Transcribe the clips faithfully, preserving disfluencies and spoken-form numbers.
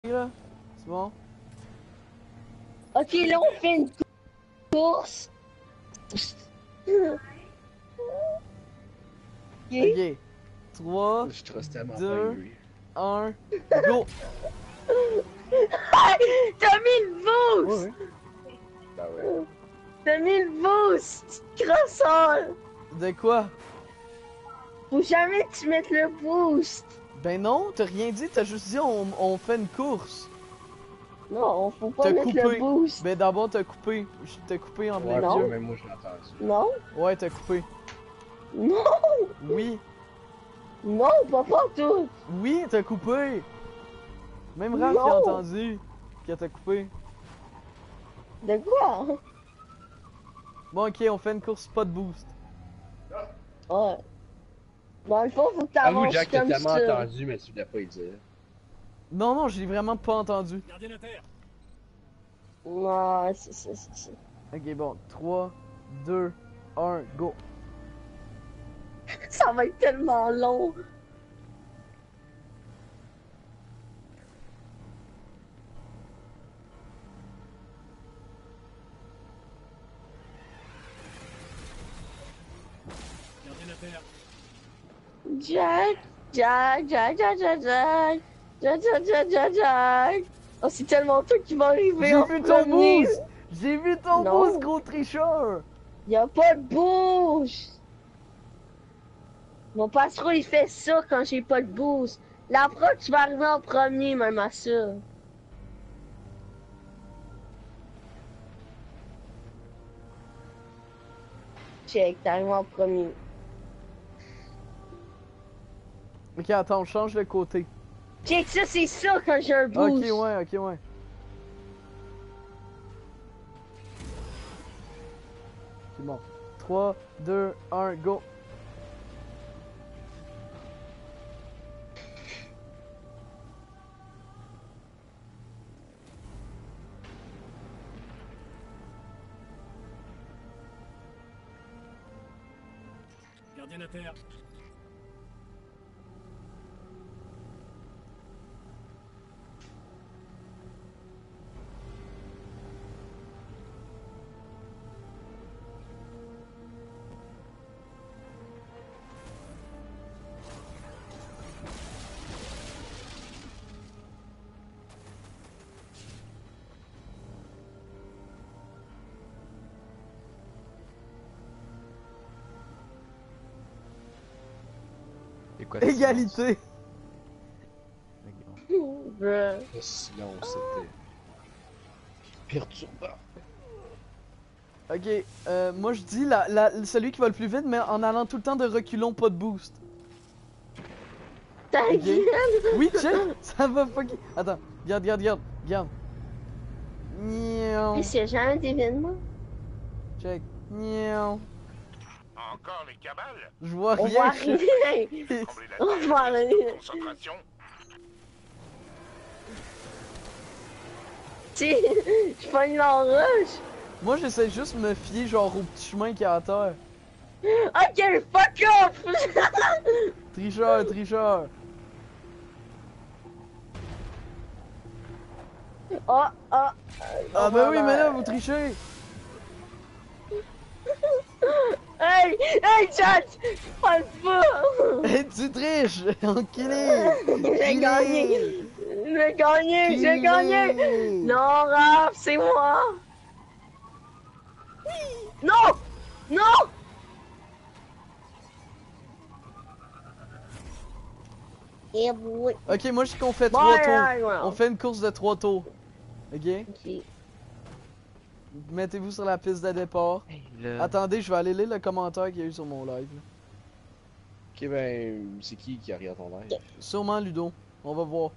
là? C'est bon? Ok, là on fait une course. Ok. Ok. trois, Je trust tellement pas deux, Angry. un, go! T'as mis le boost! Ouais, ouais. Bah ouais. T'as mis le boost! Crosseur! De quoi? Faut jamais que tu mettes le boost! Ben non, t'as rien dit, t'as juste dit on, on fait une course. Non, faut pas T'as mettre coupé. le boost! Ben d'abord t'as coupé. Je t'ai coupé en plein Ouais, Non. milieu. même moi je l'ai entendu. Non! Ouais, t'as coupé. Non! Oui. Non, pas pas tout! Oui, t'as coupé. Même Raph Non. il a entendu que t'as coupé. De quoi? Bon, ok, on fait une course pas de boost. Ouais. Dans le fond, faut que Avoue, t'avances Jack, t'as comme tellement ça. entendu, mais tu voulais pas y dire. Non, non, j'ai vraiment pas entendu. Gardien à terre. Non, c'est ça, c'est ça. Ok, bon, trois, deux, un, go. Ça va être tellement long. Gardien à terre. Jack, Jack, Jack, Jack, Jack, Jack, Jack, Jack, Jack, Jack, Jack. Oh, c'est tellement toi qui va arriver J'ai en vu ton premier. boost! J'ai vu ton Non. boost, gros tricheur! Y'a pas de boost. Mon patron, il fait ça quand j'ai pas de boost. La fois, tu vas arriver en premier, même à ça. Check, t'arrives en premier. Ok, attends, on change de côté. Check, ça, c'est ça quand j'ai un boost. Ok, ouais, ok, ouais. C'est bon. trois, deux, un, go! Gardien à terre. C'est quoi, c'est Égalité! Bruh. Le silence, c'était perturbant. Ok, euh, moi je dis la, la, celui qui va le plus vite, mais en allant tout le temps de reculons, pas de boost. Ta Ok. gueule. Oui, check! Ça va fucker. Attends, regarde, regarde, regarde, regarde. Niaou. Est-ce qu'il y a jamais d'événement? Check. Niaou. Encore les cabales? Je vois On va rien. arriver. Tremblez la On tête, va arriver. concentration. Tu sais, je pogne l'enroche. Moi j'essaie juste de me fier genre au petit chemin qui est à terre. Ok, fuck off. Tricheur, tricheur. Oh, oh. Ah ben oui, mais là vous trichez. Hey, hey, chat. Pas le feu. Et tu triches. Enculé. J'ai gagné. J'ai gagné, j'ai Enculé. gagné. Non, Raph, c'est moi. Non, non. Yeah, boy. Ok, moi je dis qu'on fait Bon, trois ouais, tours. ouais, ouais. On fait une course de trois tours. Ok? Ok. Mettez-vous sur la piste de départ. Hey, là. Attendez, je vais aller lire le commentaire qu'il y a eu sur mon live. là. Ok, ben, c'est qui qui arrive à ton live? Sûrement Ludo. On va voir.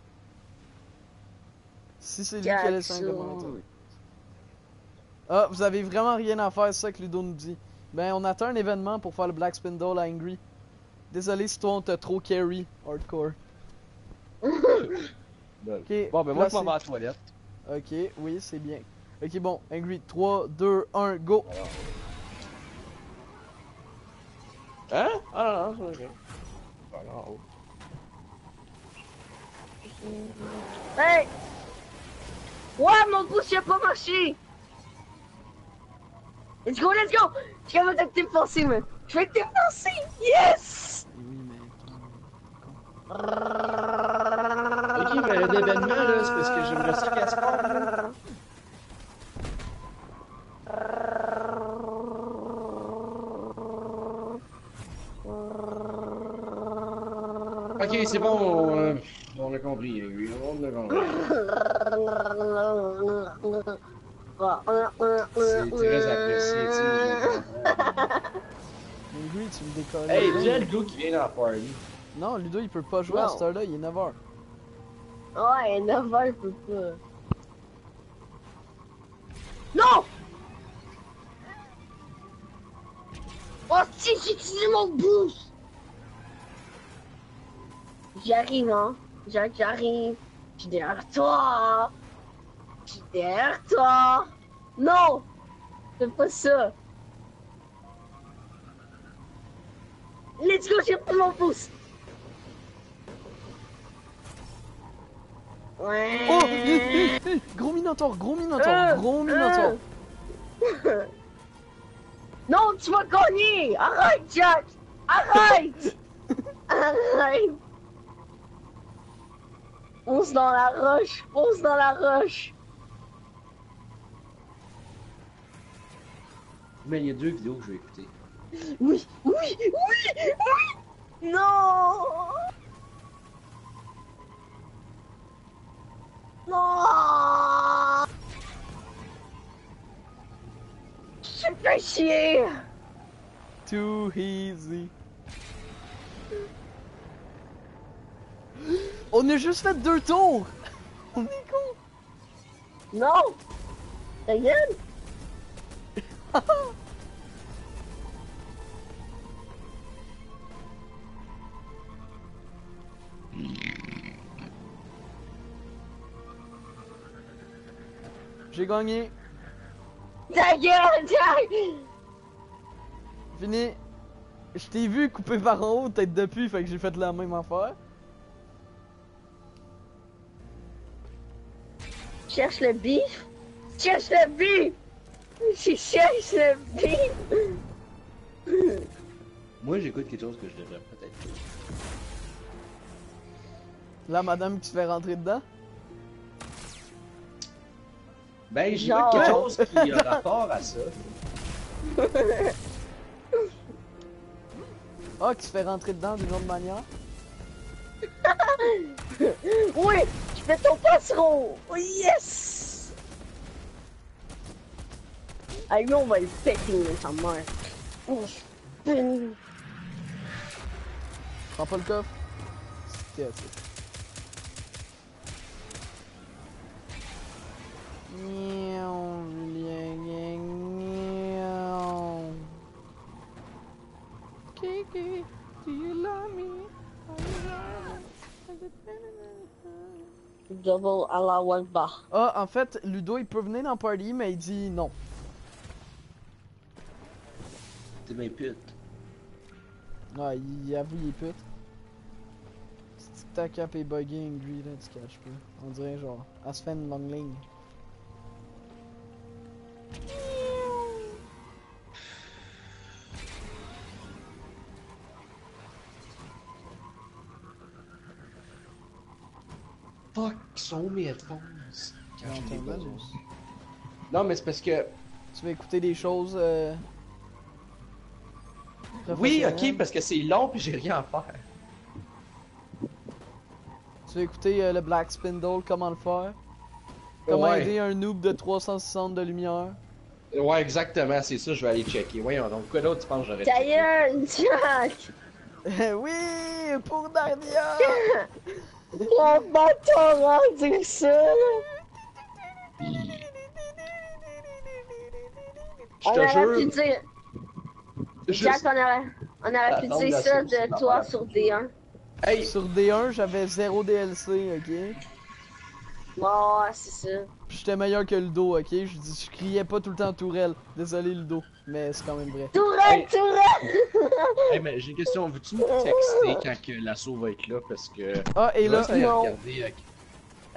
Si c'est lui qui a laissé un Jackson. commentaire. Ah, vous avez vraiment rien à faire, c'est ça que Ludo nous dit. Ben, on attend un événement pour faire le Black Spindle à Angry. Désolé si toi on t'a trop carry, hardcore. Lol. Ok, Bon, ben, moi, je m'en placé. vais à la toilette. Ok, oui, c'est bien. Ok, bon, Angry, trois, deux, un, go! Hein? Ah non, non, c'est ok. Ah non, oh. Hey! Ouais, mon boost, il a pas marché! Let's go, let's go! Je suis capable de te défoncer, man! Je vais te défoncer! Yes! Oui, mais. Ok, mais l'événement, là, c'est parce que j'aimerais ça qu'elle se passe, là. Ok, c'est bon, euh, on a compris, oui, on a compris. C'est très apprécié, tu sais. Angry, tu me décolles. Hey, déjà le gars qui vient dans la party. Non, Ludo, il peut pas jouer à Non. cette heure-là, il est neuf heures. Ouais, neuf heures, je peux pas. Non! Oh, si, j'ai utilisé mon boost! J'arrive, hein? J'arrive, j'arrive. Je suis derrière toi! Je suis derrière toi! Non! Fais pas ça! Let's go, j'ai pris mon boost! Ouais! Oh! Hé, hé, hé, gros Minotaur, gros Minotaur, Euh, gros Minotaur! euh. Non, tu vas gagner! Arrête, Jack! Arrête! Arrête! Fonce dans la roche! Fonce dans la roche! Mais il y a deux vidéos que je vais écouter. Oui! Oui! Oui! Oui! Non! Non! Je fais chier! Too easy. On a juste fait deux tours! On est con! Non! Ta gueule! J'ai gagné! Ta gueule, Jack! Fini! Je t'ai vu couper par en haut, tête depuis, fait que j'ai fait la même affaire. Cherche le bif! Cherche le bif! Je cherche le bif! Moi, j'écoute quelque chose que je devrais peut-être. La madame qui se fait rentrer dedans. Ben, j'ai Genre. quelque chose qui a rapport à ça. Ah, qui se fait rentrer dedans d'une autre manière. Oui! Tu fais ton passereau! Oh, yes! Ah, lui, on va le péter, sa mère. Oh, putain. Prends pas le coffre. C'était assez. Miaou, Julien, miaou. Kiki, do you love me? Double à la Walbach. Ah, en fait, Ludo, il peut venir dans le party, mais il dit non. T'es mes putes. Ah, il avoue, il est pute. Si ta cap est buggé, Angry, là, tu caches pas. On dirait genre, elle se fait une longue ligne. Fuck, sont où mes headphones? Quand Dans je les ton besoin. badge. Non, mais c'est parce que. Tu veux écouter des choses. Euh... Oui, professionnelles? ok, parce que c'est long pis j'ai rien à faire. Tu veux écouter euh, le Black Spindle, comment le faire? Comment Ouais. aider un noob de trois cent soixante de lumière? Ouais, exactement, c'est ça, je vais aller checker. Voyons donc, quoi d'autre tu penses que j'aurais Ta checké? gueule, Jack! Oui, pour Narnia! On va t'en rendre ça! Je On te aurait pu jure. dire, Juste... Jack, on aurait, on aurait pu Attends, dire la ça sauce, de la toi pâte. sur D un. Hey! Sur D un, j'avais zéro D L C, ok? Bon, ouais, c'est ça. Puis j'étais meilleur que Ludo, ok? Je dis, je criais pas tout le temps Tourelle. Désolé Ludo, mais c'est quand même vrai. Tourelle, Hey. Tourelle! Hey, mais j'ai une question, veux-tu me texter quand que l'assaut va être là? Parce que. Ah, et je là, vais essayer de non. regarder, euh,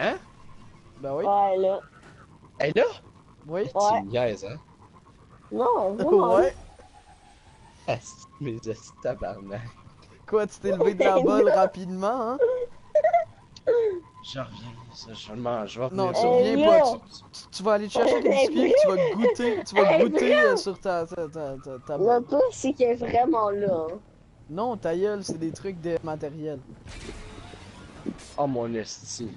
Hein? Ben oui. Ouais, là. Elle est là? Oui. Tu Ouais. me niaises, hein? Non, vraiment. Ouais. Asti, mes esti tabarnak. Quoi, tu t'es levé de la bolle rapidement, hein? Je reviens, ça, je m'en, je vais Non, revenir. tu Hey, reviens là. pas. Tu, tu- tu vas aller te chercher des Hey, biscuits et tu vas goûter, tu vas Hey, goûter bro. euh, sur ta, ta, ta, ta, ta- Le pire, c'est qu'elle est vraiment là. hein. Non, ta gueule, c'est des trucs de matériel. Oh mon esti.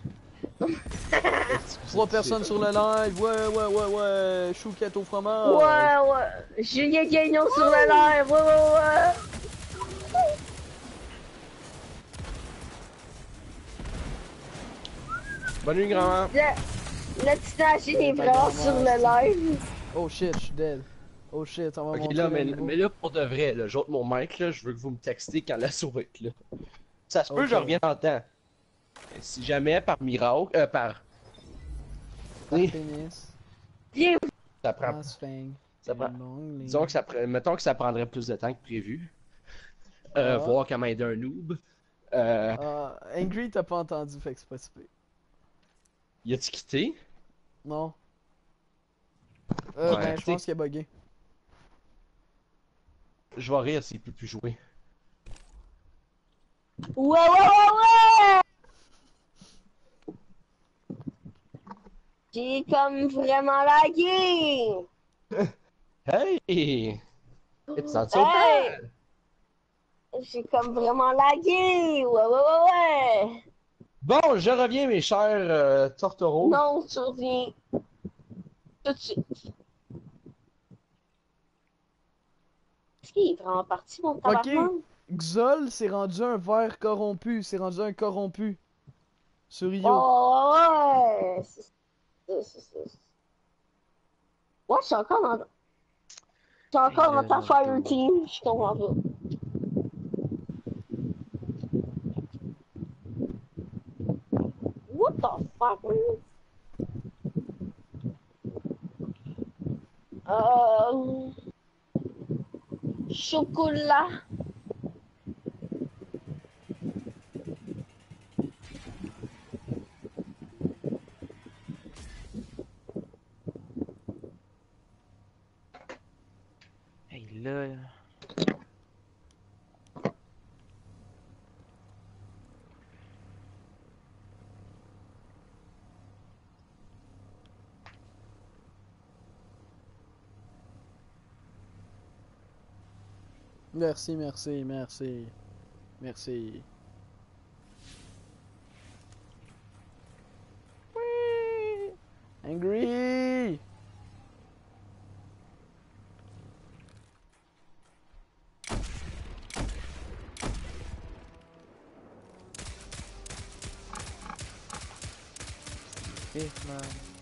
Trois personnes sur le live, ouais, ouais, ouais, ouais, chouquette au fromage. Ouais, ouais. Julien Gagnon sur le live. Ouais, ouais, ouais. Bonne nuit, grand-mère. Le, le petit Nagin est vraiment sur le live. Oh shit, je suis dead. Oh shit, on va Ok, montrer là, le mais, niveau. mais là, pour de vrai, là, j'ôte mon mic, là, je veux que vous me textez quand la souris est là. Ça se peut, Ok. je reviens en temps. Et si jamais, par miracle, euh, par... Par Oui, pénis, Viens. ça prend... en sphinx, Ça prend... une longue ligne. Disons que ça pre- mettons que ça prendrait plus de temps que prévu. Euh, Ah. Voir comment aider un noob. Euh, Ah, Angry, t'as pas entendu, fait que c'est pas si pire. y a-tu quitté? Non. Euh, Ouais. ben, je pense qu'il a bugué. Je vais rire s'il peut plus jouer. Ouais, ouais, ouais, ouais. J'ai comme vraiment lagué. Hey! It's not so Hey! bad! J'ai comme vraiment lagué. Ouais, ouais, ouais, ouais. Bon, je reviens, mes chers euh, tortereaux. Non, tu reviens tout de suite. Est-ce qu'il est vraiment parti, mon tabarnak? Ok, Xol s'est rendu un ver corrompu, s'est rendu un corrompu. Sur Rio. Oh, ouais. C'est- c'est- c'est- c'est- Ouais, je suis encore dans... Je suis encore Hey, dans le ta Fire Nardo. Team. Je comprends pas. What the fuck, man? Euh... Chocolat. Hey, là. Merci, merci, merci. Merci. Oui. Angry! Hitman.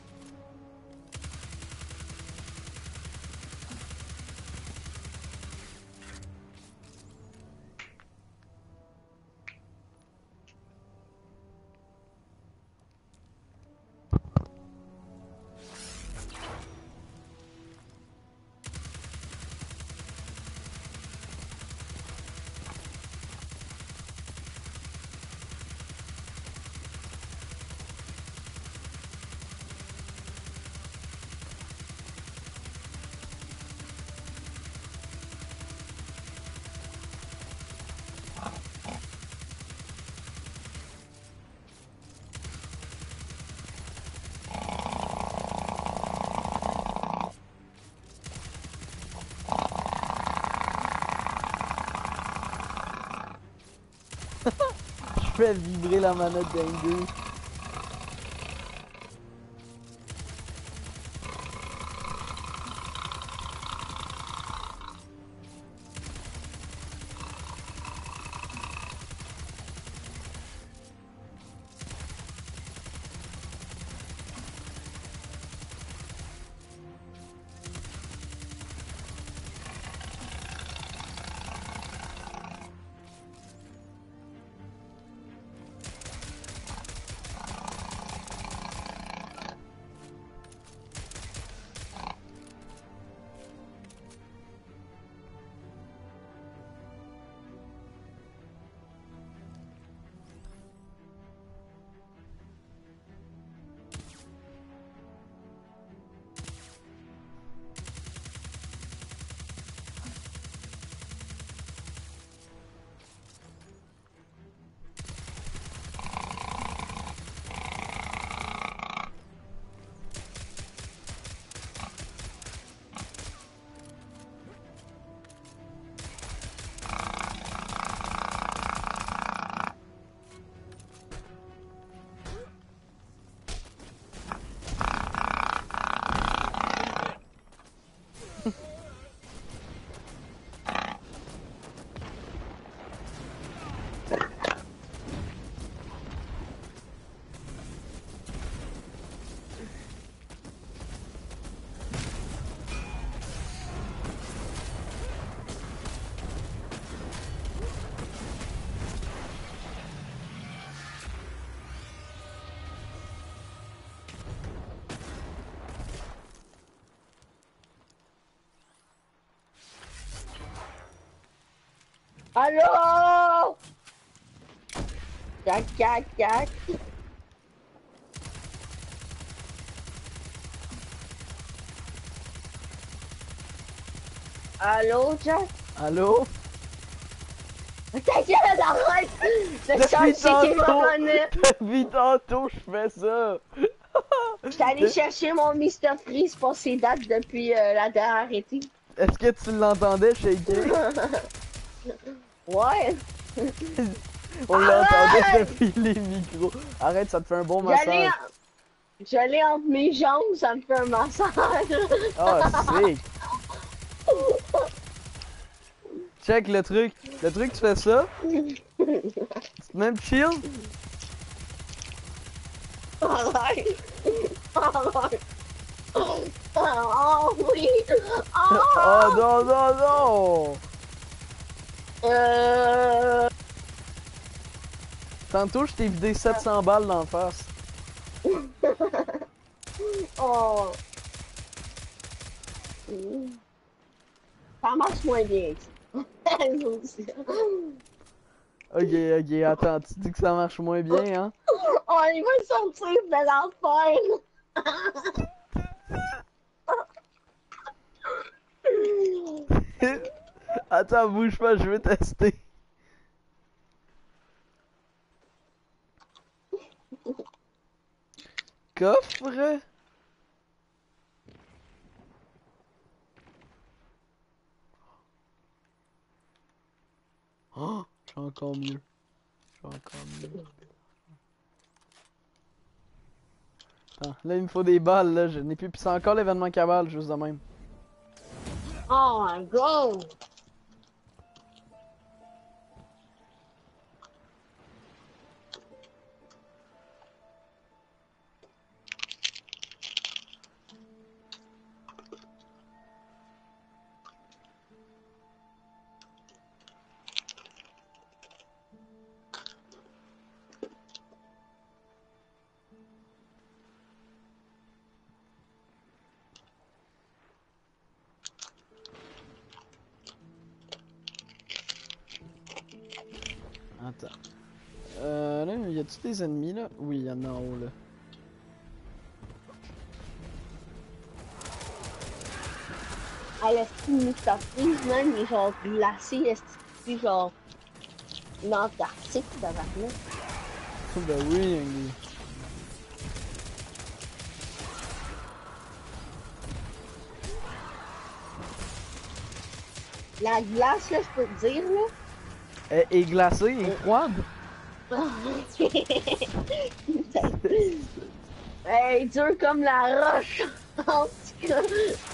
Je fais vibrer la manette d'Angry. Allô? Jack, Jack, Jack. Allô, Jack? Allô? Ta gueule, arrête! Le Depuis seul, c'est qu'il va tantôt, revenir. depuis tantôt, je fais ça. J'étais allé chercher mon mister Freeze pour ses dates depuis euh, la dernière été. Est-ce que tu l'entendais shaker? Ouais. On l'entendait depuis les micros. Arrête, ça te fait un bon J'allais massage. j'allais entre mes jambes, ça me fait un massage. Ah, sick. Check le truc. Le truc, tu fais ça. Tu te mets chill. Arrête. Arrête. Oh oui. Oh. Oh non, non, non. Euh... Tantôt, je t'ai vidé sept cents balles d'en face. Oh. Ça marche moins bien. Ok, ok, attends, tu dis que ça marche moins bien, hein? Oh, il va sortir de l'enfer. Attends, bouge pas, je vais tester. Coffre? Oh, je suis encore mieux. Je suis encore mieux. Attends, là il me faut des balles, là, je n'ai plus. Puis c'est encore l'événement cabal, juste de même. Oh my god. Attends. Euh, là, y a-tu des ennemis, là? Oui, il y en a en haut, là. Ah, le mister Freeze, man, il est genre glacé, est genre une Antarctique, ça va venir. Ben oui, Andy. La glace, là, je peux te dire, là. Elle est glacée et froide. Elle est dure comme la roche. En tout cas.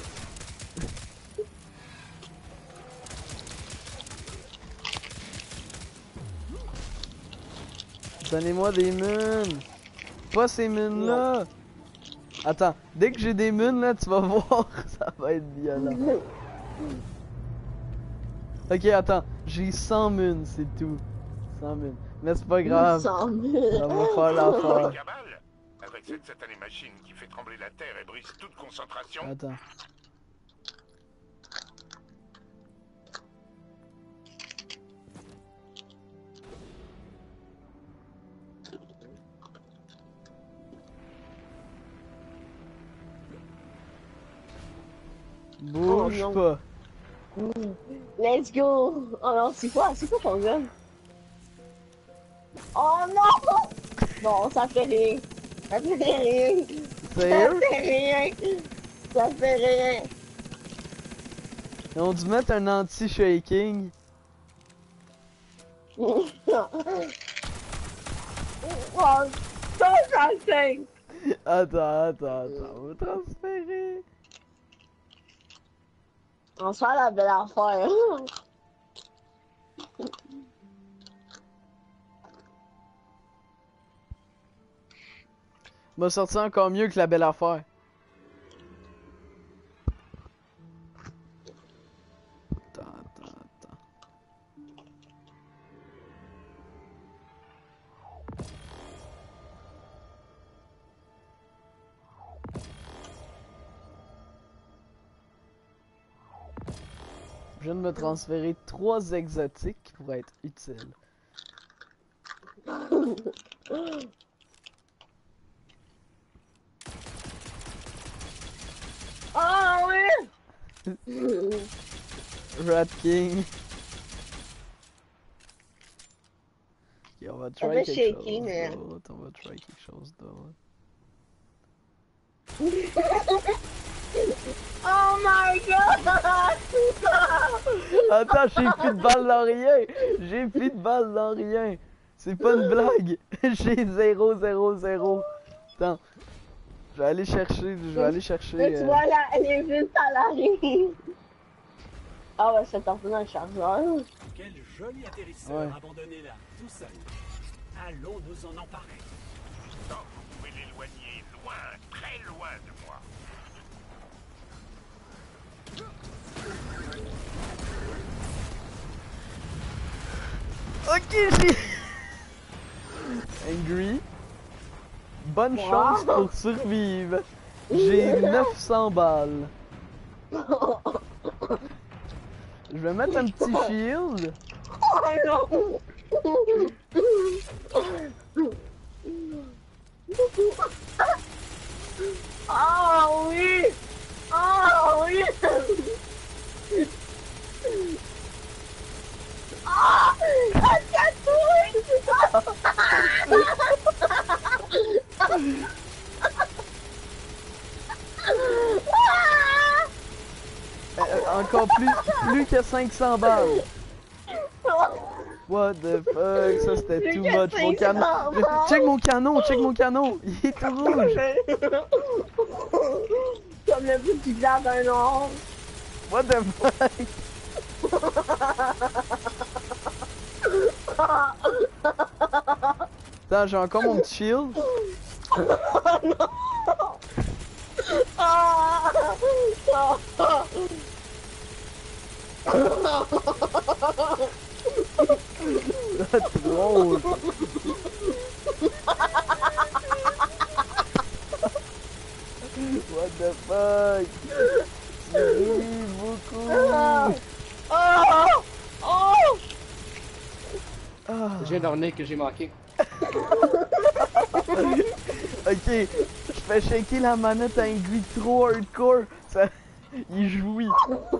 Donnez-moi des munes. Pas ces munes-là. Attends, dès que j'ai des munes, là, tu vas voir, ça va être violent. Ok, attends, j'ai cent munes, c'est tout. cent munes. Mais c'est pas grave. Ça va faire l'affaire. Cabal, avec cette satanée machine qui fait trembler la terre et brise toute concentration. Attends. Bouge Oh, pas. Let's go! Oh non, c'est quoi? C'est quoi ton gun? Oh non! Bon, ça fait rien. Ça fait rien. Sérieux? Ça fait rien. Ça fait rien. Ils ont dû mettre un anti-shaking. Oh, ça, ça fait. Attends, attends, attends, on va transférer. On se fait la belle affaire. M'a sorti encore mieux que la belle affaire. Attends, attends, attends. Je viens de me transférer trois exotiques pour être utile. Ah oui! Rat King. Ok, on va try fait quelque shaky, chose mais- d'autre. On va try quelque chose d'autre. Oh my god! Attends, j'ai plus de balles dans rien! J'ai plus de balles dans rien! C'est pas une blague! J'ai zéro, zéro, zéro! Attends. Je vais aller chercher, je vais aller chercher... Là, tu euh, vois, là, elle est vite à l'arrivée. Ah ouais, c'est en faisant un chargeur. Quel joli atterrisseur Ouais. abandonné là, tout seul. Allons nous en emparer. Non, vous pouvez l'éloigner loin, très loin de moi. Ok, j'ai... Angry. Bonne Wow. chance pour survivre. J'ai neuf cents balles. Je vais mettre un petit shield. Oh non! Ah oui! Ah oui! Ah! Euh, euh, encore plus, plus que cinq cents balles. What the fuck, ça c'était Plus too que much. Mon cinq canon. cents balles. Check mon canon, check mon canon. Il est tout rouge. Comme le bout du blanc d'un orange. What the fuck. Attends, j'ai encore mon petit shield. Ah! Ah! That's drôle. What the fuck. Tu ris beaucoup. Ah! Oh! Oh! Ah. J'ai dormi que j'ai manqué. Ok, je fais shaker la manette à un Angry trop hardcore. Ça... Il jouit.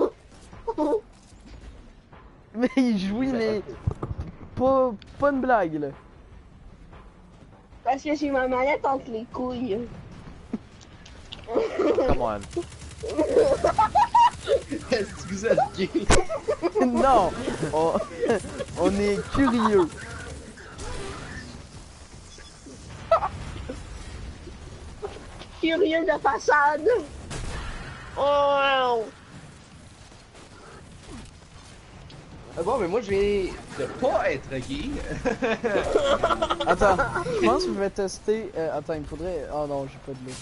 Mais il jouit, mais... Pas, pas une blague, là. Parce que j'ai ma manette entre les couilles. Come on. Est-ce que vous êtes gay? Non, on, on est curieux. Curieux de façade. Oh! Ah bon, mais moi je viens de pas être gay. Attends, je pense que je vais tester... euh, attends, il me faudrait... Oh non, j'ai pas de l'eau.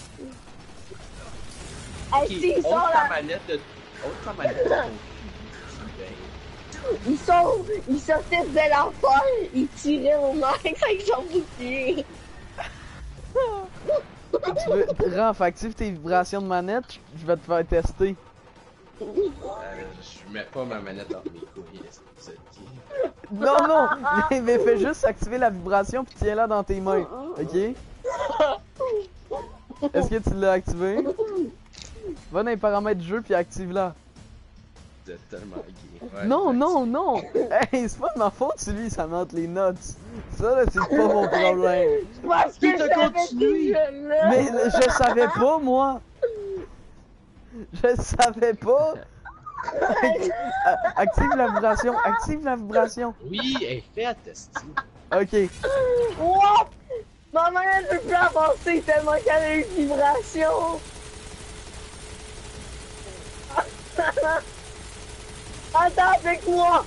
Hey, si, ils Ôte sont ta là. manette de... Ôte ta manette de ton... Ils sont. Ils sortaient de l'enfer. Ils tiraient au max avec son bouclier. Tu veux... Raph, active tes vibrations de manette, je vais te faire tester. Euh, je mets pas ma manette entre mes couilles. Est-ce que vous êtes gay? Non, non, mais, mais fais juste activer la vibration puis tiens-la dans tes mains, ok? Est-ce que tu l'as activé? Va dans les paramètres du jeu puis active-la. Vous êtes tellement gay. Ouais, Non, ouais, non, non! Hey, c'est pas de ma faute si lui, ça monte les notes. Ça, là, c'est pas mon problème. Parce que Tu je t'as savais continué. que je l'ai. Mais je savais pas, moi! Je savais pas! Active la vibration, active la vibration. Oui, elle fait attester. Ok. What? Ma manette ne peut plus avancer tellement qu'elle a une vibration. Attends avec moi.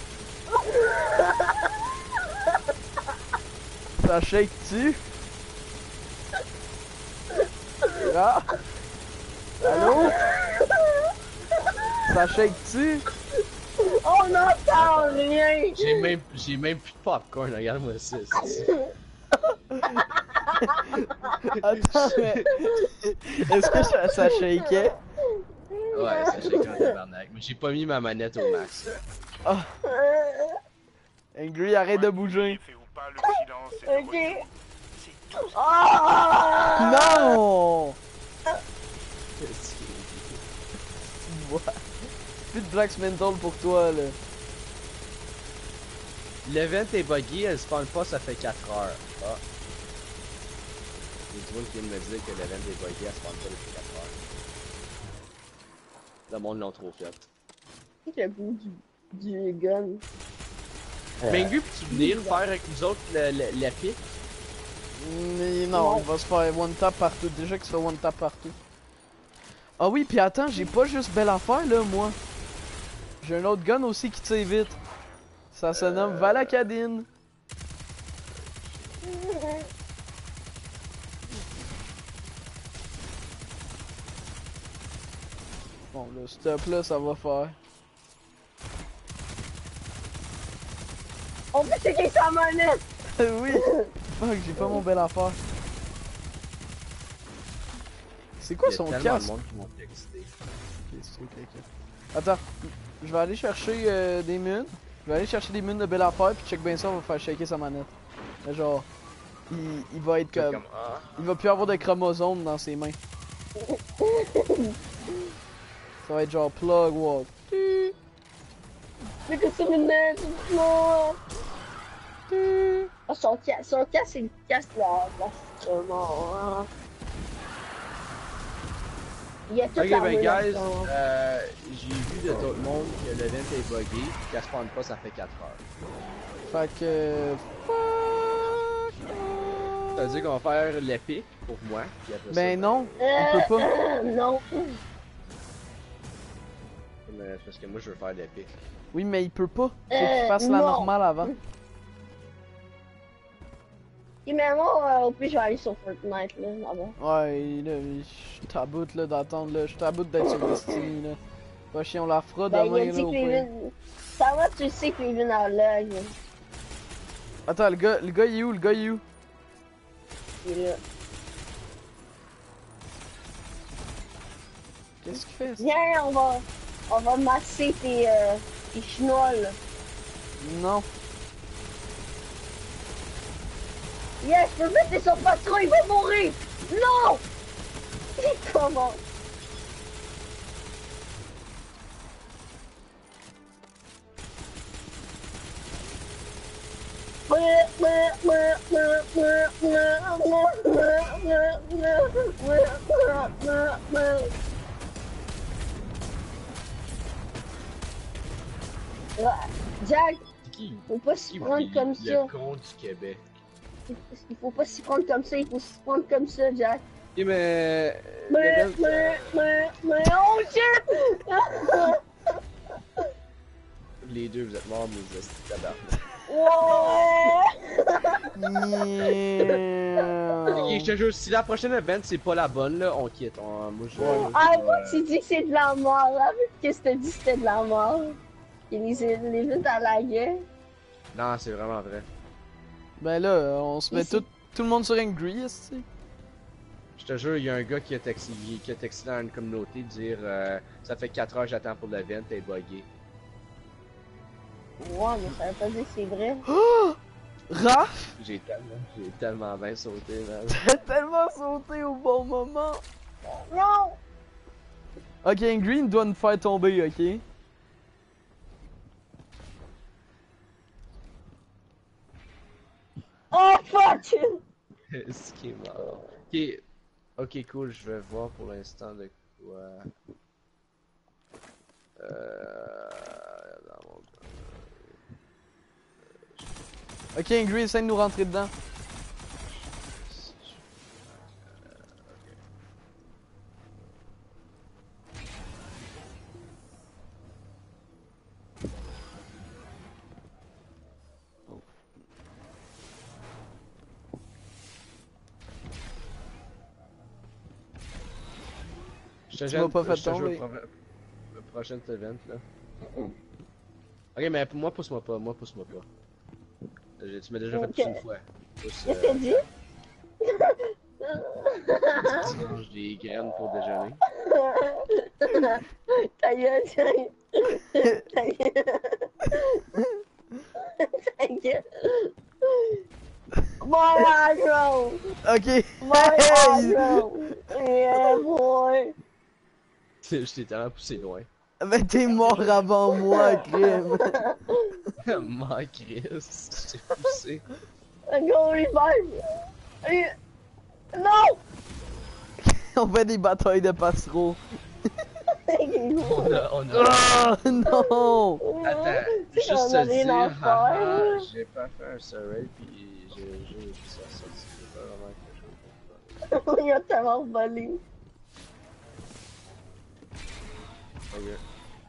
Ça shake-tu? Ah! Allô? Ça shake-tu? On n'entend rien. J'ai même, j'ai même plus de popcorn, regarde-moi ça. c'est- Attends, mais... Est-ce que ça, ça shakeait? Ouais, ça shake en tabarnak. Mais j'ai pas mis ma manette au max. Ah. Angry, arrête de bouger. Fait ou pas, le silence est de Ok. retour. C'est tout. Ah! Non! Plus de Black Mental pour toi, là. L'event est buggy, elle spawn pas, ça fait quatre heures. Ah. Il y a du monde qui vient de me dire que l'event est buggy, elle spawn pas depuis quatre heures. Le monde l'ont trop fait. C'est le goût du, du gun. Bengu, peux-tu venir faire avec nous autres le- le- l'epic? Mais non, il va se faire one tap partout. Déjà qu'il se fait one tap partout. Ah oui, puis attends, j'ai pas juste belle affaire là, moi. J'ai un autre gun aussi qui tire vite. Ça se nomme Euh... Valakadine. Bon, le stop là, ça va faire. On peut checker sa manette! Oui! Fuck, j'ai pas mon belle affaire. C'est quoi son Il y a tellement casque? de monde qui m'ont texté. Ok, c'est ok, ok. Attends, je vais aller chercher euh, des mines. Je vais aller chercher des mines de belle affaire, puis check bien ça, on va faire shaker sa manette. Mais genre, il, il va être comme... comme ah. Il va plus avoir de chromosomes dans ses mains. Ça va être genre plug walk. Mais que c'est une manette, non! Ah, son casque, son casque, c'est le casque de la... la... Il y a tout Ok, la ben guys, relation. euh, j'ai vu de tout le monde que l'event est buggé, pis qu'elle spawn pas, ça fait quatre heures. Fait que... Ça veut dire qu'on va faire l'epic pour moi, pis après Ben ça, non, on Euh, peut pas. euh, non. mais c'est parce que moi je veux faire l'epic. Oui, mais il peut pas. Faut qu'il Euh, fasse la non. normale avant. Et même moi, euh, au pire, je vais aller sur Fortnite, là, là-bas. Ouais, là, je t'aboute là d'attendre là. Je t'aboute d'être sur Destiny là. Pas chier, on la fera Ben, demain il a dit là que au les pire. lunes... Ça va, tu sais que les lunes en lag. Attends, le gars, le gars il est où? Le gars il est où? Il est là. Qu'est-ce qu'il fait? ça? Viens, on va... On va masser tes... Euh, tes chenolles. Non. Yes, je peux mettre son patron, il va mourir! Non! Comment? Jack, Qui? faut pas s'y Qui prendre oublie comme ça. le con du Québec? Il faut pas s'y prendre comme ça, il faut s'y prendre comme ça, Jack. Ok, mais... Mais, l'event, mais, mais, mais, oh shit! les deux, vous êtes morts, mais vous êtes tabarnak. Ouais! Ok, je te jure, si la prochaine event c'est pas la bonne, là, on quitte. On, moi, je, moi, je- Ah, moi, tu dis que c'est de la mort. Qu'est-ce que tu dis que c'était de la mort? Et les, les vite à la gueule. Non, c'est vraiment vrai. Ben là, on se met Ici. tout, tout le monde sur Angry, tu sais. Je te jure, il y a un gars qui a texté, qui a texté dans une communauté dire euh, ça fait quatre heures j'attends pour l'event, t'es buggé. Ouais, mais ça veut pas dire que c'est vrai. Raph! J'ai tellement, j'ai tellement bien sauté, man. T'as tellement sauté au bon moment. Non! Ok, Angry il doit nous faire tomber, ok? Oh fuck! Ce qui est mort. Ok, ok, cool, je vais voir pour l'instant de quoi. Euh. Dans mon... Ok, Angry essaie de nous rentrer dedans. Je te Tu gêne, m'as pas fait je te jure, tomber. le pro- le prochain event là. Ok, mais pour moi, pousse-moi pas, moi, pousse-moi pas. Euh, Tu m'as déjà fait Ok. pousser une fois. Pousse, Qu'est-ce que euh, t'as dit? Tu manges des graines pour déjeuner. Ta gueule, ta gueule. Ta gueule. Ta gueule. My aggro! Ok. My Hey! aggro! Yeah, boy! Je t'ai tellement poussé loin. Mais t'es mort avant moi, crime. Ma Chris, je t'ai poussé. Go revive! Eh, Non! On fait des batailles de passereaux. On a, on a... Ah, non! Attends, Tu juste en te as rien dire, à haha, faire. j'ai pas fait un survey pis j'ai j'ai ça sorti, c'est pas vraiment quelque chose de Il a tellement volé. fun. Ok.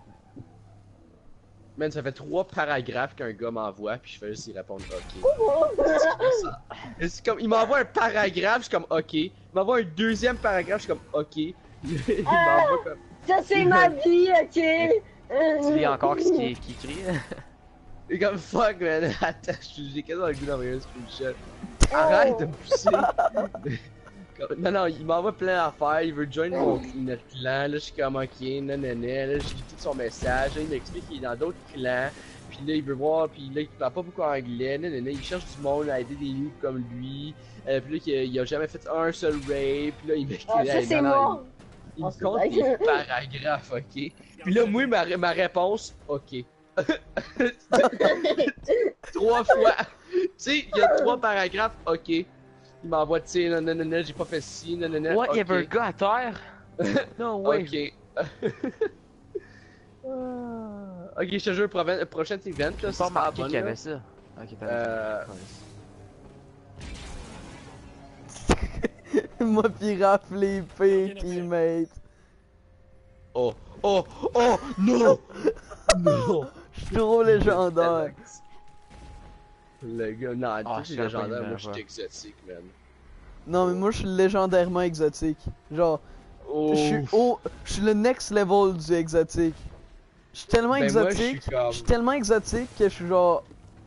Man, ça fait trois paragraphes qu'un gars m'envoie pis je fais juste y répondre ok. C'est comme, il m'envoie un paragraphe, je suis comme ok. Il m'envoie un deuxième paragraphe, je suis comme ok. Il m'envoie comme... Ça, c'est ma vie, ok? Tu lis encore ce qui, qui écrit? Il est comme fuck man, attends, j'ai quasiment le goût d'envoyer un screenshot. Arrête de me pousser! Comme- non, non, il m'envoie plein d'affaires, il veut join mon, notre clan, là je suis comme ok, nanana, là je lis tout son message, là il m'explique qu'il est dans d'autres clans, puis là il veut voir, puis là il parle pas beaucoup anglais, nanana, il cherche du monde à aider des loups comme lui, euh, puis là qu'il a, il a jamais fait un seul raid, puis là il m'écrit, Ah, ça, c'est non, non, mort! il, il Oh, me c'est compte dingue. des paragraphes, ok? Puis là moi ma, ma réponse, ok. Trois fois. Tu sais, il y a trois paragraphes, ok. Il m'envoie, tu sais, non, non, non, non, j'ai pas fait ci, non, non, non. What, ok. il y avait un gars à terre? Non, ouais. Ok. Ah, ok, je te jure, prochain, prochain event, là, J'ai ça pas sera remarqué bon, qu'il y là. avait ça. Ok, t'as Euh... Moi pis Raph les pires teammates. Oh, oh, oh, non! Non! Je suis trop légendaire. Le gars, non, Ah, toi je c'est suis légendaire, un peu moi je une suis exotique, man. Non mais moi je suis légendairement exotique. Genre, Oh! je suis au, je suis le next level du exotique. Je suis tellement Ben, moi, je exotique, suis comme- je suis tellement exotique que je suis genre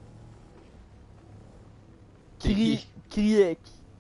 cri, criec.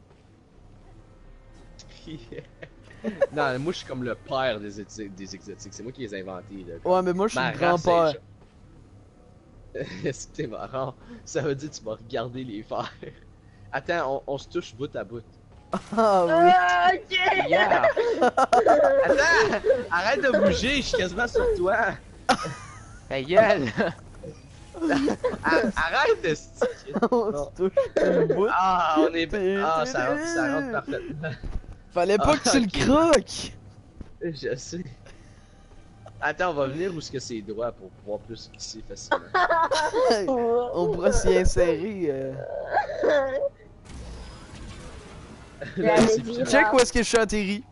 Non, moi je suis comme le père des, exo- des exotiques, c'est moi qui les ai inventés, là. Ouais mais moi je suis Ma le race est grand-père. Est-ce que t'es marrant? Ça veut dire que tu vas regarder les faire. Attends, on, on se touche bout à bout. Ah oui. Ah, ok! Yeah! Attends! Arrête de bouger, je suis quasiment sur toi! Ta gueule! Ah, arrête de sticker! On Non. se touche une bout. Ah, on est... Ah, ça rentre, ça rentre parfaitement. Fallait pas Ah, que tu ok. le croques. Je sais. Attends, on va venir où ce que c'est droit pour pouvoir plus glisser facilement. On pourra s'y insérer. euh. Là, c'est plus- Check où est-ce que je suis atterri.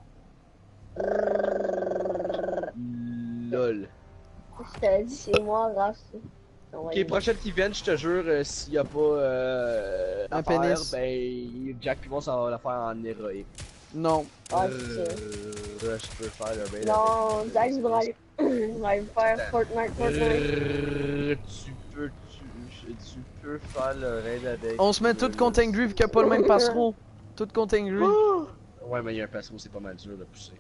Lol. Je t'avais dit, c'est moi, Raph. Ok, prochain event, je te jure, euh, s'il y a pas euh, Un affaire, pénis. ben Jack Pimon ça va la faire en héroïque. Non. Ah, euh, c'est là, je peux faire le ben. Non, Jack voudra aller va faire Fortnite, Fortnite. Euh, tu peux, tu, tu peux faire le raid avec. On se met tout contre Angry vu qu'il n'y a pas le même passereau. Tout contre Angry. Ouais, mais il y a un passereau, c'est pas mal dur de pousser.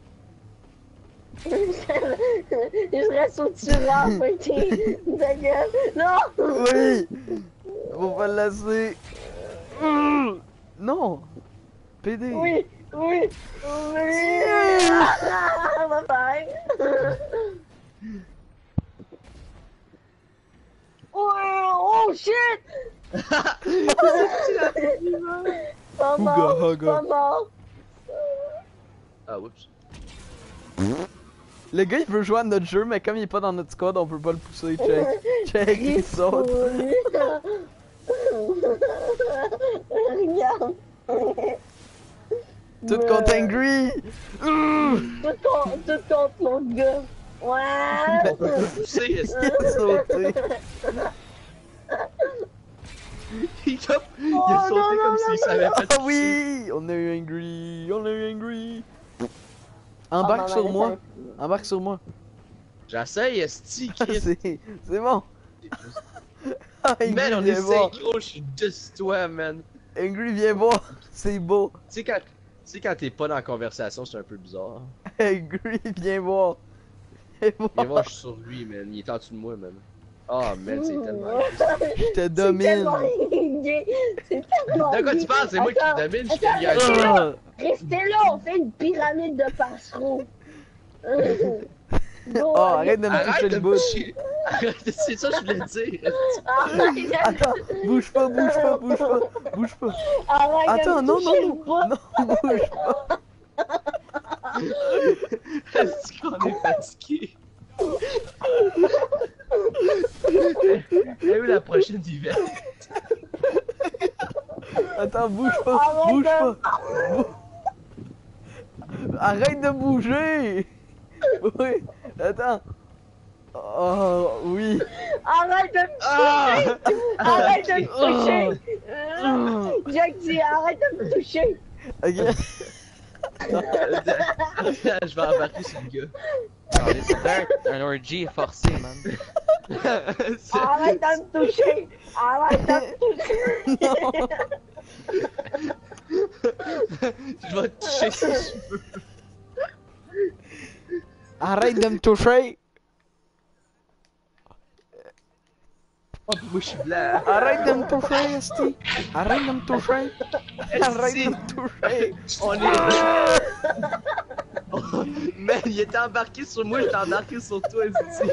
Je reste au-dessus de Raph, ok? Ta gueule. Non! Oui. Faut pas le laisser. Mmh. Non. P D. Oui, oui, oui! Bye bye! Oh, oh shit! Pas mort, Ouga, ouga. pas mort! Ah, oups. Le gars il veut jouer à notre jeu mais comme il est pas dans notre squad on peut pas le pousser. Check. Check il saute. Regarde! Tout contre Angry. Mmh. Tout contre, tout contre l'autre gars! Ouais! On peut pas pousser, est-ce Il a sauté. qu'il a, il Oh, a sauté non, comme non, s'il non, savait pas Ah oui. On a eu Angry. On a eu Angry. Embarque Ah, sur maman, moi. laisse Embarque sur moi. J'essaye, esti, Chris. C'est c'est bon. Ah, Angry, Man, on est viens voir. synchro, je suis dessus toi, man. Angry, viens voir. C'est beau. Tu sais quand, tu sais, quand t'es pas dans la conversation, c'est un peu bizarre. Angry, viens voir. Viens voir. Et moi, je suis sur lui, man. Il est en dessous de moi, man. Ah, man, c'est tellement. Je te C'est domine. tellement gay. C'est tellement De quoi gay. tu parles? C'est moi qui Attends, te domine, je attends, t'ai restez regardé. là. Restez là, on fait une pyramide de passereaux. Go, Oh, arrête de me toucher Arrête le de me bout. chier. Arrête, c'est ça que je voulais dire. Arrête, Attends, bouge pas, bouge pas, bouge pas, bouge pas. arrête de Attends, me non, toucher non, le bout. non, bouge pas. Est-ce qu'on est fatigué? Elle est où la prochaine hiver? Attends, bouge pas, Arrête bouge de- pas. Bou- Arrête de bouger. Oui, attends. Oh, oui. Arrête de me Ah! toucher. Arrête de me Oh. toucher. Euh, Jack dit arrête de me toucher. Ok. Je vais embarquer sur le gars. Ah, c'est un, un orgy forcé, man. Arrête de me toucher. Arrête de me toucher. Je vais te toucher si je veux. Arrête de me toucher. Oh, moi je suis blanc. Arrête de me toucher, Esti. Arrête de me toucher. Arrête de me toucher. On est. Man, il était embarqué sur moi, j'étais embarqué sur toi, Esti.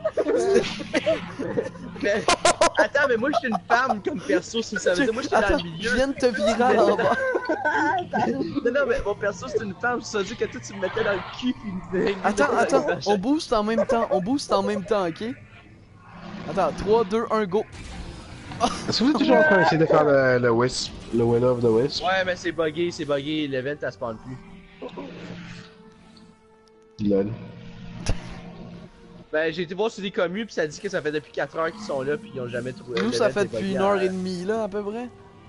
Mais... Attends, mais moi je suis une femme comme perso, si ça veut dire. Moi j'étais dans Attends, le je milieu. viens de te virer à l'envers. Non, non, mais mon perso c'est une femme, ça veut dire que toi tu me mettais dans le cul pis il me Attends, attends, on booste en même temps, on booste en même temps, ok? Attends, trois, deux, un, go! Est-ce que vous êtes toujours en train d'essayer de faire le, le Wisp, le Will of the Wisp? Ouais, mais c'est buggé, c'est buggé, l'event elle spawn plus. Lol. Ben, j'ai été voir sur les commus pis ça dit que ça fait depuis quatre heures qu'ils sont là pis ils ont jamais trouvé. Nous, l'event ça fait est depuis buggé une à- heure et demie, là, à peu près.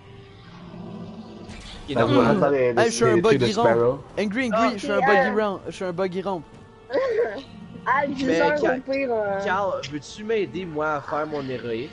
Et Ah, donc, vous entendez les, Hey, je suis un les trucs de buggy Sparrow? ramp. Angry, Ah, Angry, je suis un ok, buggy euh. ramp. Je suis un buggy ramp. À dix Mais heures Car- au pire. euh, Carl, veux-tu m'aider moi à faire mon héroïque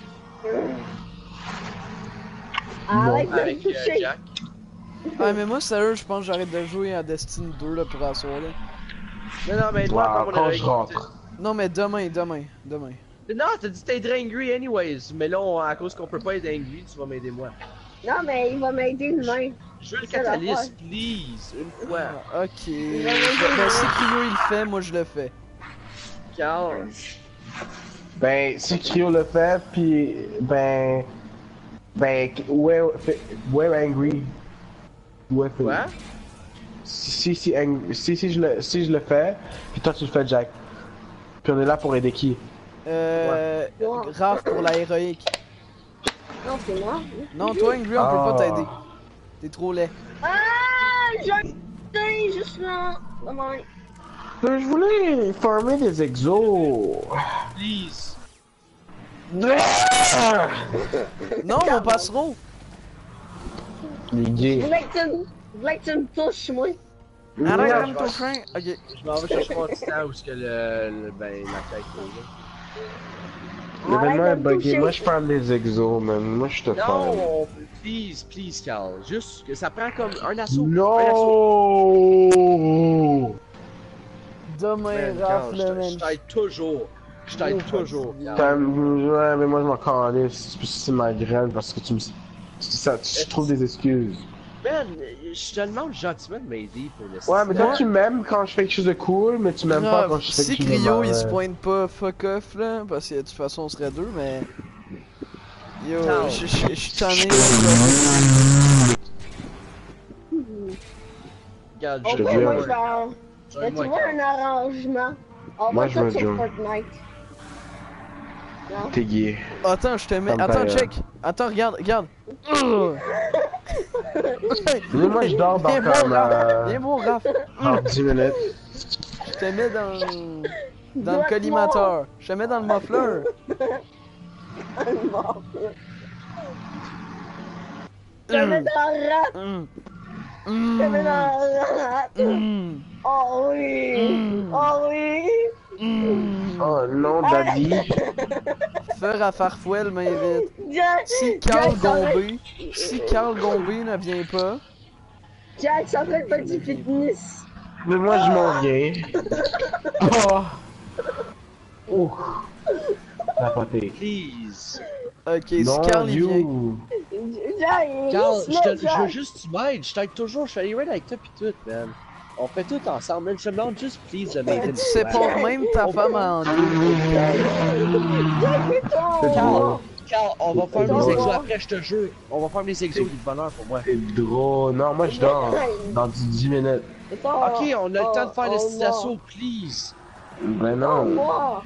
Arrête de me avec euh, toucher. Jack? Ah, mais moi, sérieux, je pense que j'arrête de jouer à Destiny deux, là, pour asseoir, là. Non, non, mais moi à faire Wow, mon quand héroïque. je rentre. Non, mais demain, demain, demain. Non, t'as dit que t'aiderais Angry anyways, mais là, on- à cause qu'on peut pas aider Angry, tu vas m'aider moi. Non, mais il va m'aider demain. Je veux le C'est ça, catalyst, l'affaire. please, une fois. Ah, ok. Ben, si Cryo il le fait, moi je le fais. Carl, Ben, si Cryo le fait, pis ben. Ben, where, where angry? Where quoi? Si, si, si, ang- si, si, je le, si je le fais, pis toi tu le fais, Jack. Puis on est là pour aider qui? Euh. Ouais. Raph pour la héroïque. Non, c'est moi. Non, toi, Angry, on peut pas Ah. t'aider. T'es trop laid. Ah, j'ai juste là. Demain. Ben, je voulais farmer des exos. Please. Non, mon passereau! Les Je gays. voulais que tu me- je voulais que tu me touches, moi. Arrête Ouais, de me toucher! Ok. Je m'en vais chercher mon titan où ce que le, le. Ben, la tête est là. L'événement est Arrête de me buggé. toucher. Moi, je farme des exos, man. Moi, je te farm. Non, please, please, Carl. Juste que ça prend comme un assaut. Un assaut. Non! Demain, Man, Raph, Carl, je le te- man. je t'aide toujours. Je t'aide toujours. Carl. T'as- Ouais, mais moi, je m'en calisse. C'est ma graine parce que tu me. Tu, ça, tu trouves des excuses. Man, je te demande gentiment de m'aider pour le Ouais, mais toi, Moi- tu m'aimes quand je fais quelque chose de cool, mais tu m'aimes pas quand je fais si quelque chose de Cryo il se mauvais. pointe pas fuck off là, parce que de toute façon on serait deux, mais. Yo, Ciao. je je- je suis tanné là. Regarde, On je te va jure. moi faire. Joins-moi, Tu vois Carl. un arrangement. On Moi, va je veux tout sur Joe. Fortnite. Non? T'es gay. Attends, je te mets. Ça me Attends, fait, check! Attends, regarde, regarde! Mais moi, je dors dans Viens voir, comme. Raph! Euh, Viens voir, Raph! en dix minutes. Je te mets dans. Dans le Dois-moi. collimateur. Je te mets dans le muffler. Je te mets dans le rat. Hum. Je te mets dans le rat. Hum. Oh oui. Oh oui. Hum. Oh non, daddy. Faire à Farfouel m'invite. Jack. Si Carl Jack, t'arrêtes. Gombé, si Carl Gombé ne vient pas, Jack, c'est en train de faire du fitness. Mais moi, je m'en viens. Oh! Oh! La pâté. Please. Ok, Non, si Carl il vient. you! Jack, il Carl, est je, te, là, je veux Jack. juste que tu m'aides. Je t'aide toujours. Je fais les raids avec toi pis tout, man. On fait tout ensemble, man. Je te demande juste, please, de m'aider. Tu sépares même ta femme en deux. Jack, mets-toi. Carl, Carl, on va faire Non. des exos après, je te jure. On va faire des exos du bonheur pour moi. C'est drôle. Non, moi, je dors. Dans dix minutes. Mets-toi. Ok, on a le temps de faire Oh, les oh, petits assauts, please. Ben Oh, non. moi.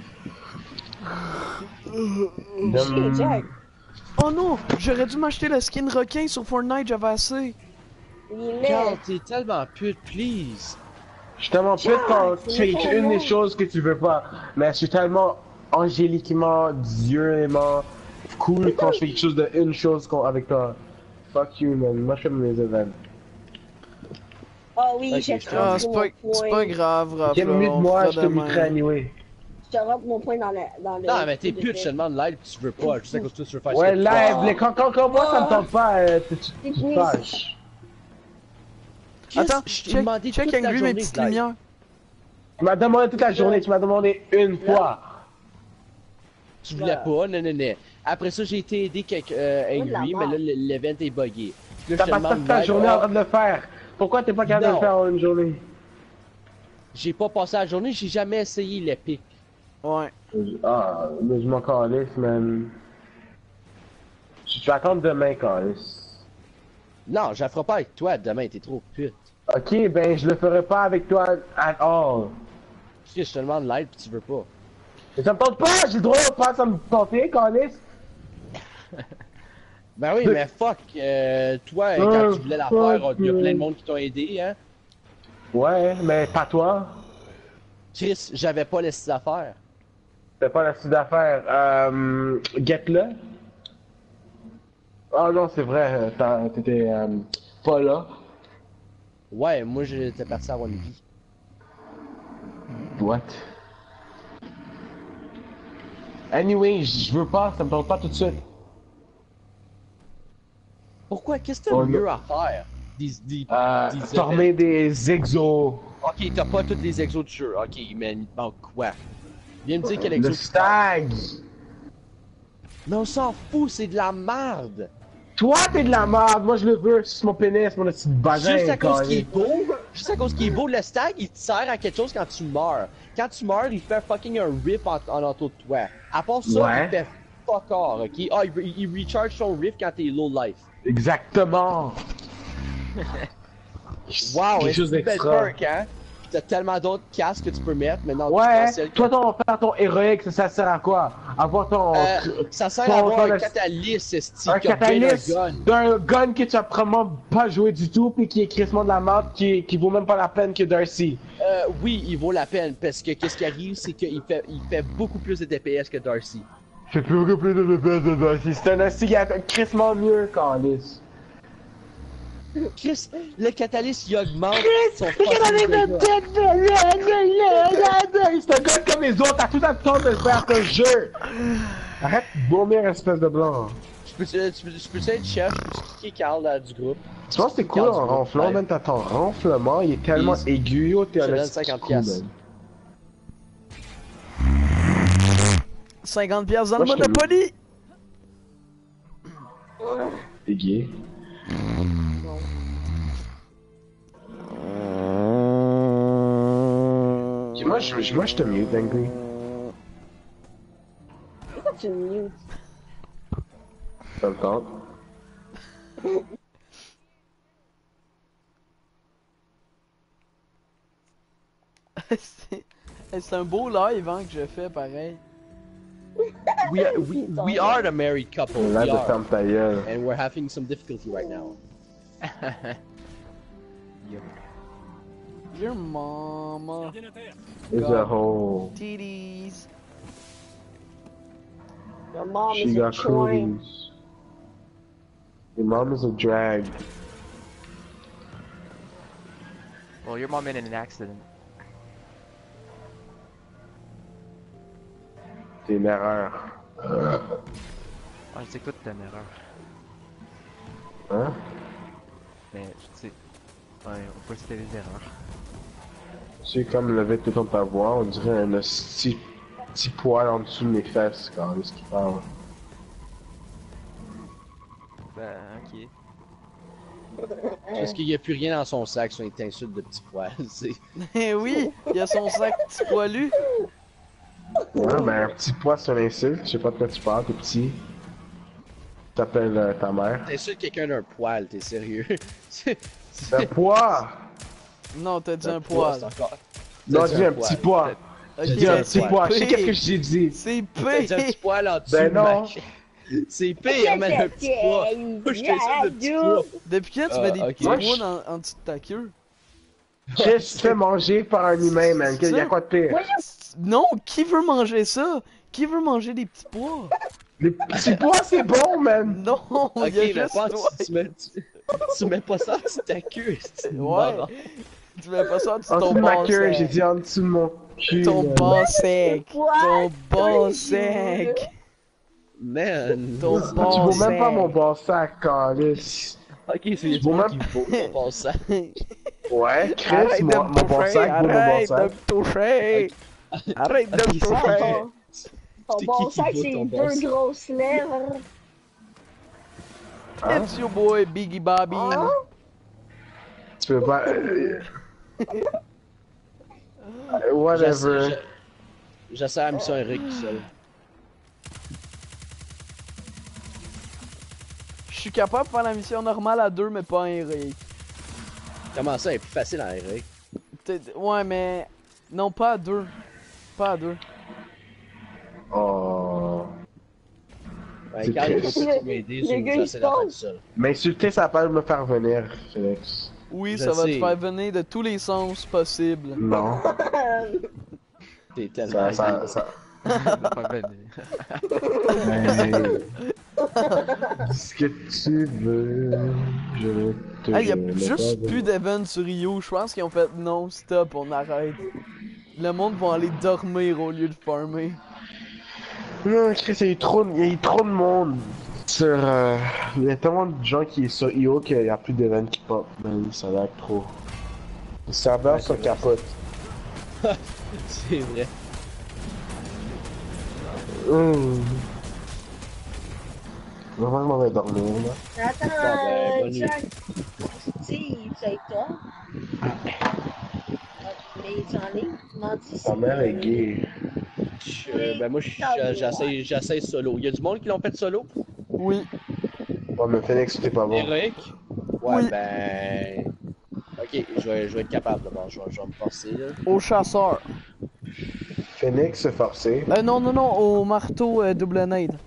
Demain- Jack, Oh non, j'aurais dû m'acheter le skin requin sur Fortnite, j'avais assez. il est Carl, laid. t'es tellement pute, please. Je suis tellement pute quand c'est tu fais trop une des long. choses que tu veux pas. Mais je suis tellement angéliquement, dieunement cool quand je fais quelque chose de une chose qu'on- avec toi. Fuck you, man. Moi, je fais mes événements. Oh oui, Ok, j'ai je fait Ah, mon c'est pas, c'est pas point. grave, Raph. Qui aime mieux de on moi, fera je te demain. mettrai anyway. Je te rentre mon point dans, la, dans le... Non, mais t'es pute, je te demande l'aide pis tu veux pas. Je sais que toi tu veux faire Ouais, ce que tu live, Oh. les- quand, quand, quand moi ça me Oh. tente pas, euh, tu, tu, tu te Fitness. fâches. fais. Attends, je t'ai check, demandé check toute avec la lui mes journée petites de l'aide. lumières. Tu m'as demandé toute la journée, tu m'as demandé une fois. Tu voulais pas, non, non, non. Après ça, j'ai été aidé avec euh, Ouais, de la Angry, mais merde. là, le- l'event est buggé. Là, T'as je te pas demande passé ta l'aide. journée en Ah, train de le faire. Pourquoi t'es pas capable de Non. le faire en une journée? J'ai pas passé la journée, j'ai jamais essayé l'epic. Ouais. Ah, mais je m'en calisse, man. Je vais attendre demain, calisse. Non, je la ferai pas avec toi demain, t'es trop pute. Ok, ben je le ferai pas avec toi at all. Chris, je te demande l'aide pis tu veux pas. Mais ça me tente pas, j'ai le droit de pas ça me tenter, calisse. Ben oui, mais fuck, euh, toi, Euh, quand tu voulais la faire, fuck, il y a euh. plein de monde qui t'ont aidé, hein. Ouais, mais pas toi. Chris, j'avais pas laissé à faire. C'est pas la suite d'affaires. Euh. Get-le. Ah non, c'est vrai, euh, t'as- t'étais euh, pas là. Ouais, moi j'étais parti avoir une vie. What? Anyway, je veux pas, ça me tente pas tout de suite. Pourquoi? Qu'est-ce que t'as Oh, mieux non. à faire? Des, des, Euh, des former des exos. Ok, t'as pas tous les exos du jeu. Ok, mais il te manque quoi? Viens me dire quel exo Le tu stag. Mais on s'en fout, c'est de la merde! Toi, t'es de la merde. Moi, je le veux. C'est mon pénis, mon petit bazin. Juste à cause qu'il carré. est beau, juste à cause qu'il est beau, le stag, il te sert à quelque chose quand tu meurs. Quand tu meurs, il fait fucking un rip en, en entour de toi. À part ça, Ouais. il fait fuck all, ok? Ah, il, il recharge son rip quand t'es low life. Exactement. Wow, quelque c'est chose une belle d'extra. perk, hein? Pis t'as tellement d'autres casques que tu peux mettre maintenant. Ouais, toi, ton faire ton héroïque, ça, ça sert à quoi? Avoir ton. Euh, ça sert ton- à avoir ton- un catalyste, esti, un qui a bien catalyste un gun. d'un gun que tu as probablement pas joué du tout, puis qui est crissement de la merde, qui, qui vaut même pas la peine que Darcy. Euh, oui, il vaut la peine, parce que qu'est-ce qui arrive, c'est qu'il fait, il fait beaucoup plus de D P S que Darcy. J'ai plus beaucoup plus de D P S de Darcy. C'est un instigateur crissement mieux, Candice. Chris, le catalyste, il augmente son Le fucking catalyste dégâts. de tête, c'est un gars comme les autres, t'as tout le temps de faire ton jeu. Arrête de vomir, espèce de blanc. Je peux, tu peux, je peux être chef, je peux kicker Carl là, du groupe. Tu penses que c'est cool en ronflant, man? T'as ton ronflement, il est tellement Please. aigu, yo, t'es Je te un donne esti cinquante cool, piastres. man. cinquante piastres dans le Moi, je te Monopoly! T'es gay. Ok, Moi, je, moi, je te mute, Angry. Pourquoi tu me mutes? Ça me tente. C'est c'est un beau live hein, que je fais pareil. We, are- we, we are the married couple. Là, We de are. ferme ta gueule. And we're having some difficulty right now. Your mama. It's a whole. Titties. Your mom She is a got coin. cooties. Your mom is a drag. Well, your mom made an accident. C'est une erreur. Ah, je sais que toi t'es une erreur. Hein? Mais, tu sais, Ouais, on peut citer les erreurs. J'ai comme levé tout dans ta voix, on dirait un petit, petit poil en dessous de mes fesses quand est-ce qu'il parle. Ben, ok. Parce qu'il n'y a plus rien dans son sac sur une insulte de petit poil, c'est... Eh oui, il y a son sac petit poilu. Ouais, ben un petit poil c'est une insulte, je sais pas de quoi tu parles, t'es petit. T'appelles euh, ta mère. T'insultes quelqu'un d'un poil, t'es sérieux? C'est... Un poids! Non, t'as dit un poil. c'est encore... Non, T'as j'ai un petit pois. Ok, J'ai dit un petit c'est pois, je sais pire. qu'est-ce que j'ai dit. C'est T'as dit un petit pire. poil en dessous Ben de non. ma chaîne. C'est pire, mais un petit pois. Moi, je t'insulte de petit pois. Depuis quand tu Ah, mets des ok. petits Moi, pois je- dans, en dessous de ta queue? Chris, tu te fais manger par un humain, man. C'est Y'a ça. quoi de pire? Non, qui veut manger ça? Qui veut manger des petits pois? Les petits pois, c'est bon, man. Non, Ok, il y a mais juste pas, toi. tu, tu, mets, tu, tu mets pas ça en dessous de ta queue, c'est une Ouais. marde. Tu mets pas ça en dessous En de ton dessous de ma bas queue, j'ai sec. dit en dessous de mon cul. Ton man. bas sec. Quoi? Ton bas Oui, sec. Man. Ton Tu bas vaux même pas sec. mon bon sac, calice. Ok, c'est Tu les vaux gens même- qui vaut ton bon sac. Ouais, Chris, Arrête de moi, me mon bon toucher, sac vaut mon bon arrête de sac. me toucher. Arrête de Ok, me c'est toucher. Ton, ton C'est bon qui qui sac, vaut c'est ton bon deux sac? grosses lèvres. Hein? It's your boy Biggie Bobby. Hein? Tu peux pas... euh, J'essaie- Whatever. je- J'essaie la mission Eric tout seul. Je suis capable de faire la mission normale à deux, mais pas en Eric. Comment ça, elle est plus facile en Eric? T'es- Ouais, mais... Non, pas à deux. Pas à deux. Oh... Ouais, C'est quand il triste. faut m'aider, Le gars, il j'essaie de la faire spawn. tout seul. M'insulter, ça peut me faire venir, Félix. Oui, Je ça va te sais. faire venir de tous les sens possibles. Non. T'es tellement... Ça, ça, ça... Pas venir. Dis ce que tu veux, je ne te Ah, y a le juste pas plus d'events sur Rio. Je pense qu'ils ont fait non, stop, on arrête. Le monde va aller dormir au lieu de farmer. Non, Chris, il y a eu trop, il y a eu trop de monde sur... Euh... Il y a tellement de gens qui sont sur I O qu'il y a plus d'événements qui pop, man, ça lag trop. Le serveur Ouais, se c'est vrai. capote. C'est vrai. Hum. Vraiment, on va dormir, là. Attends, ben, bonne nuit. Jack. Steve, c'est toi? Mais il est en ligne, tu m'en dis Ta mère est gay. Je- ben moi, je- je- j'essaie j'essaie solo. Y'a du monde qui l'ont fait solo? Oui. Ouais, mais Félix, t'es pas bon. Eric? Ouais, Oui. ben... Ok, je vais, je vais être capable d'abord, je vais, je vais me forcer là. Au chasseur. Phoenix se forcer. Euh, non, non, non, au marteau euh, double nade.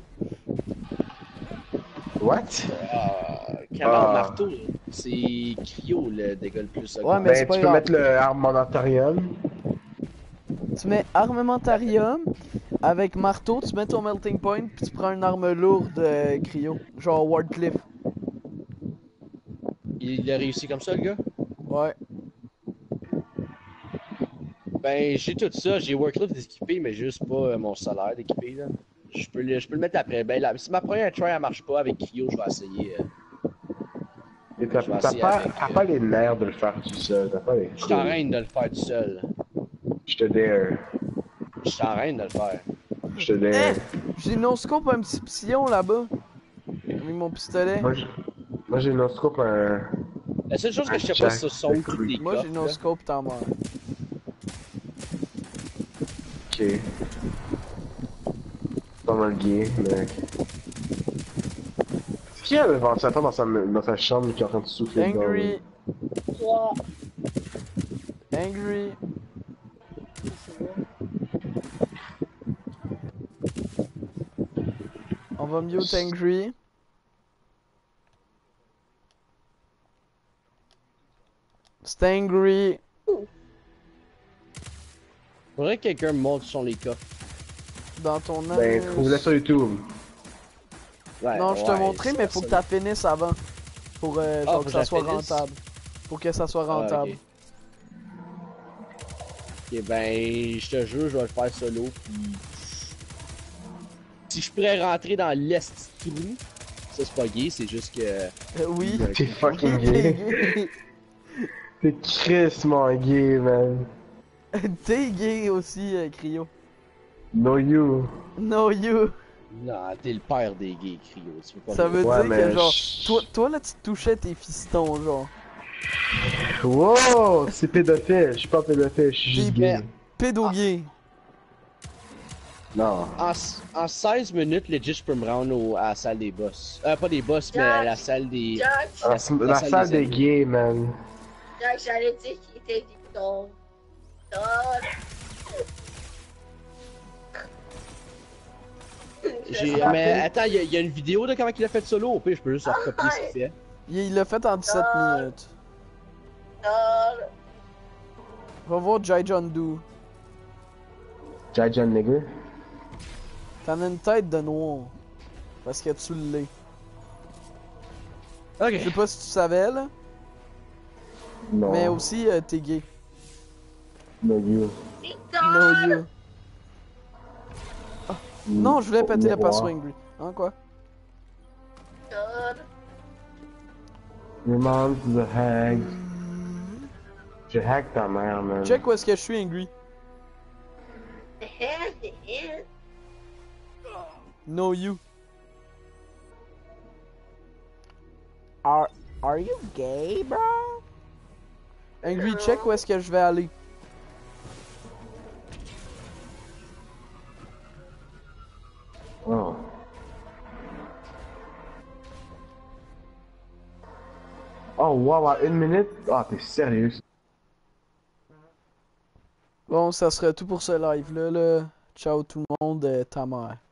What? Ah, Camarade Ah. marteau, là, c'est Cryo le dégât le plus. Ouais, mais c'est Ben, pas tu peux grave. mettre le armamentarium. Tu mets armamentarium avec marteau, tu mets ton melting point, puis tu prends une arme lourde euh, cryo. Genre Wardcliffe. Il, il a réussi comme ça, le gars? Ouais. Ben, j'ai tout ça, j'ai Workload d'équipé, mais juste pas euh, mon salaire d'équipé, là. Je peux, le, je peux le mettre après. Ben, là, si ma première try elle marche pas avec Cryo, je vais essayer. Euh, Et t'as Je vais t'as essayer pas, avec, t'as euh, pas les nerfs de le faire tout seul. T'as pas les. je t'arrête de le faire tout seul. Je te dare. Je t'arrête de le faire. Je te dare. J'ai no scope un petit psillon là-bas. Avec mon pistolet. Moi, j'ai- Moi, j'ai no scope un. La seule chose que je sais Jack pas, ce sont the toutes les Moi j'ai coffres, no là. scope, t'en meurs. Ok. Pas mal gay, mais. Est-ce qu'il y a le ventilateur dans sa, dans sa chambre qui est en train de souffler dedans, Angry. là? Trois. Angry. On va mute Angry. C'est Angry. Faudrait que quelqu'un me montre sur les coffres. Dans ton âme. Ben, trouve-le sur YouTube. Ouais, Non, je te ouais, montrais, ça- mais faut ça- que tu finisses avant. Pour euh, Ah, genre faut que que ça je soit la finisse? rentable. Pour que ça soit Ah, rentable. ok. Ok, ben, je te jure, je vais le faire solo, puis... Si je pourrais rentrer dans l'est trou, ça c'est pas gay, c'est juste que... Euh, oui. T'es fucking gay. T'es crissement gay, man. T'es gay aussi, euh, Cryo. No you. No you. Non, t'es le père des gays, Cryo. Tu peux pas Ça me- veut Ouais, dire mais que genre, je- toi, toi là tu touchais tes fistons genre. Wow, c'est pédophile. Je suis pas pédophile, je suis juste Des gay. pédo-gay. Non. En, en seize minutes, legit, je peux me rendre au- à la salle des boss. Euh, pas des boss, mais à la salle des... Jack, La, La- la la salle salle des des gays, man. Jack, j'allais dire qu'il était dicton. J'ai... Mais attends, il y, a- il y a une vidéo de comment il a fait solo. Au pire, je peux juste recopier ce qu'il fait. Il il l'a fait en dix-sept Ah. minutes. Va voir Jai John Doe. Jai John nigger. T'en as une tête de noir. Parce que tu l'es. Ok. Je sais pas si tu savais là. Non. Mais aussi euh, t'es gay. No you. No you. Non, je voulais péter le Miroir. passo angry. Hein quoi? Your mom's the hag. J'ai hack ta mère, man. Check où est-ce que je suis angry. No you. Are, are you gay, bro? Angry, check où est-ce que je vais aller. Oh. Oh, wow, à une minute? Ah, t'es sérieux? Bon, ça serait tout pour ce live là. là. Ciao tout le monde, euh, ta mère.